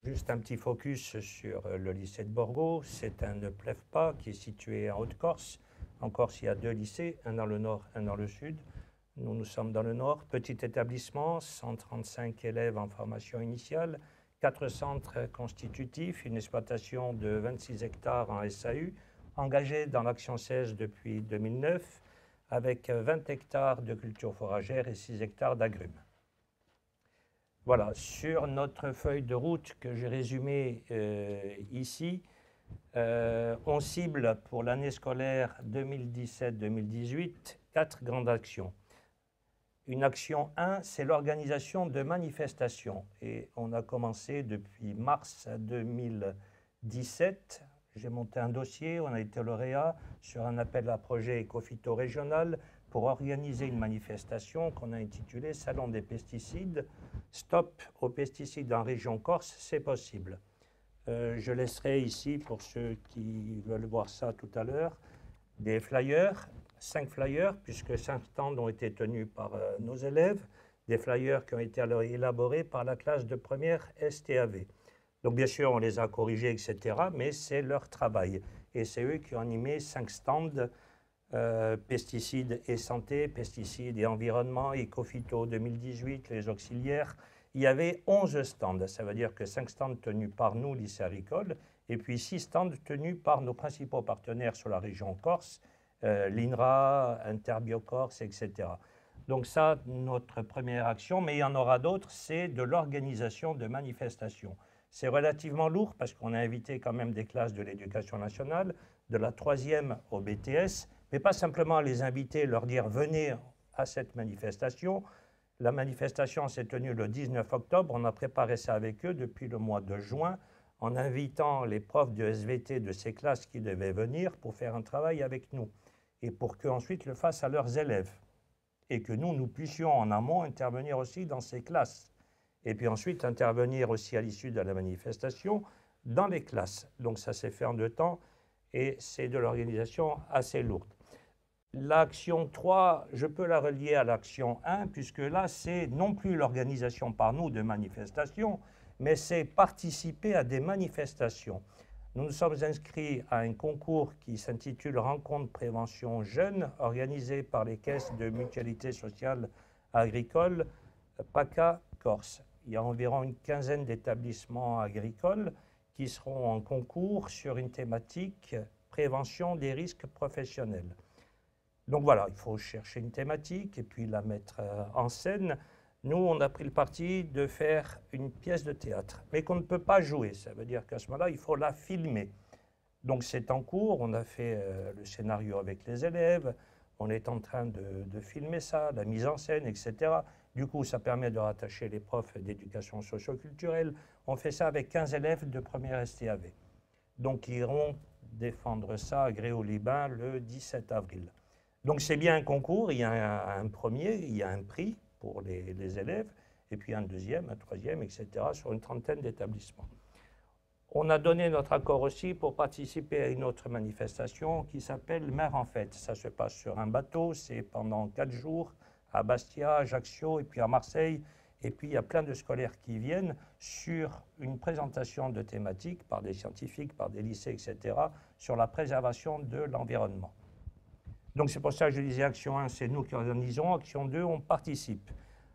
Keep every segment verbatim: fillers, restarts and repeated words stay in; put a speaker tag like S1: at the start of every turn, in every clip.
S1: Juste un petit focus sur le lycée de Borgo. C'est un ne plève pas qui est situé en Haute-Corse. En Corse, il y a deux lycées, un dans le nord, un dans le sud. Nous, nous sommes dans le nord. Petit établissement, cent trente-cinq élèves en formation initiale, quatre centres constitutifs, une exploitation de vingt-six hectares en S A U, engagé dans l'Action seize depuis deux mille neuf, avec vingt hectares de culture foragère et six hectares d'agrumes. Voilà, sur notre feuille de route que j'ai résumée euh, ici, euh, on cible pour l'année scolaire deux mille dix-sept deux mille dix-huit quatre grandes actions. Une action un, c'est l'organisation de manifestations. Et on a commencé depuis mars deux mille dix-sept. J'ai monté un dossier, on a été lauréat sur un appel à projet Ecophyto régional pour organiser une manifestation qu'on a intitulée Salon des pesticides. Stop aux pesticides en région Corse, c'est possible. Euh, je laisserai ici, pour ceux qui veulent voir ça tout à l'heure, des flyers, cinq flyers, puisque cinq stands ont été tenus par euh, nos élèves, des flyers qui ont été alors élaborés par la classe de première S T A V. Donc bien sûr, on les a corrigés, et cetera, mais c'est leur travail. Et c'est eux qui ont animé cinq stands, euh, pesticides et santé, pesticides et environnement, Ecophyto deux mille dix-huit, les auxiliaires. Il y avait onze stands, ça veut dire que cinq stands tenus par nous, lycée agricole, et puis six stands tenus par nos principaux partenaires sur la région Corse, euh, l'I N R A, Interbiocorse, et cetera. Donc ça, notre première action, mais il y en aura d'autres, c'est de l'organisation de manifestations. C'est relativement lourd parce qu'on a invité quand même des classes de l'éducation nationale, de la troisième au B T S, mais pas simplement les inviter, leur dire venez à cette manifestation. La manifestation s'est tenue le dix-neuf octobre, on a préparé ça avec eux depuis le mois de juin, en invitant les profs de S V T de ces classes qui devaient venir pour faire un travail avec nous, et pour qu'ensuite le fassent à leurs élèves, et que nous, nous puissions en amont intervenir aussi dans ces classes, et puis ensuite intervenir aussi à l'issue de la manifestation dans les classes. Donc ça s'est fait en deux temps, et c'est de l'organisation assez lourde. L'action trois, je peux la relier à l'action un, puisque là, c'est non plus l'organisation par nous de manifestations, mais c'est participer à des manifestations. Nous nous sommes inscrits à un concours qui s'intitule Rencontre Prévention Jeunes, organisé par les caisses de mutualité sociale agricole PACA Corse. Il y a environ une quinzaine d'établissements agricoles qui seront en concours sur une thématique prévention des risques professionnels. Donc voilà, il faut chercher une thématique et puis la mettre en scène. Nous, on a pris le parti de faire une pièce de théâtre, mais qu'on ne peut pas jouer. Ça veut dire qu'à ce moment-là, il faut la filmer. Donc c'est en cours, on a fait euh, le scénario avec les élèves, on est en train de, de filmer ça, la mise en scène, et cetera. Du coup, ça permet de rattacher les profs d'éducation socio-culturelle. On fait ça avec quinze élèves de première S T A V. Donc ils iront défendre ça à Gré-aux-Libains le dix-sept avril. Donc c'est bien un concours, il y a un, un premier, il y a un prix pour les, les élèves, et puis un deuxième, un troisième, et cetera, sur une trentaine d'établissements. On a donné notre accord aussi pour participer à une autre manifestation qui s'appelle Mer en Fête. Ça se passe sur un bateau, c'est pendant quatre jours à Bastia, Ajaccio, et puis à Marseille, et puis il y a plein de scolaires qui viennent sur une présentation de thématiques par des scientifiques, par des lycées, et cetera, sur la préservation de l'environnement. Donc c'est pour ça que je disais action un, c'est nous qui organisons, action deux, on participe.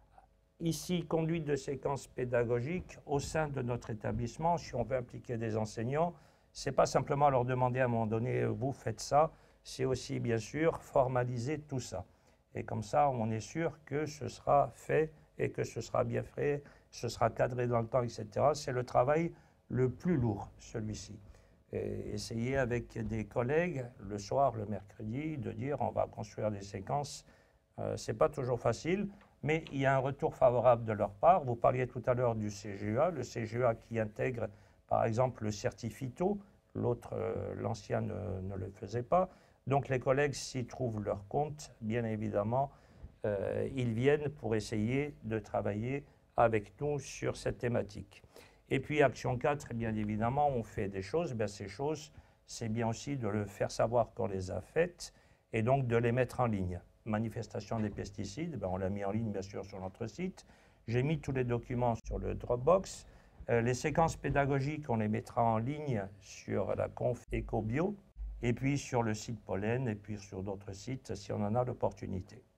S1: Ici, conduite de séquences pédagogiques au sein de notre établissement, si on veut impliquer des enseignants, ce n'est pas simplement leur demander à un moment donné, vous faites ça, c'est aussi bien sûr formaliser tout ça. Et comme ça, on est sûr que ce sera fait et que ce sera bien fait, ce sera cadré dans le temps, et cetera. C'est le travail le plus lourd, celui-ci. Et essayer avec des collègues, le soir, le mercredi, de dire on va construire des séquences. Euh, ce n'est pas toujours facile, mais il y a un retour favorable de leur part. Vous parliez tout à l'heure du C G E A, le C G E A qui intègre par exemple le Certifito, l'autre, euh, l'ancien ne, ne le faisait pas. Donc les collègues s'y trouvent leur compte, bien évidemment, euh, ils viennent pour essayer de travailler avec nous sur cette thématique. Et puis, action quatre, bien évidemment, on fait des choses. Bien, ces choses, c'est bien aussi de le faire savoir qu'on les a faites et donc de les mettre en ligne. Manifestation des pesticides, ben, on l'a mis en ligne, bien sûr, sur notre site. J'ai mis tous les documents sur le Dropbox. Euh, les séquences pédagogiques, on les mettra en ligne sur la conf EcoBio, et puis sur le site Pollen, et puis sur d'autres sites si on en a l'opportunité.